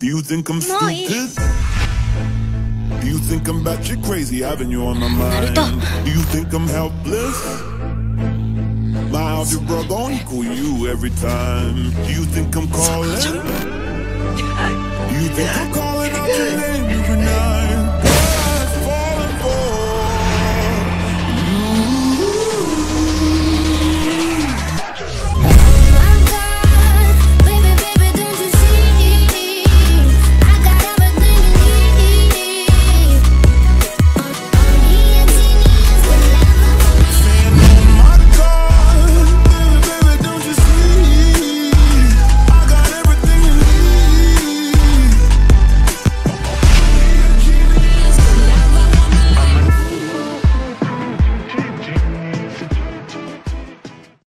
Do you think I'm stupid? Do you think I'm batshit crazy, having you on my mind? Do you think I'm helpless? My algebra gon' equal you every time. Do you think I'm calling? Do you think I'm calling out your name every night?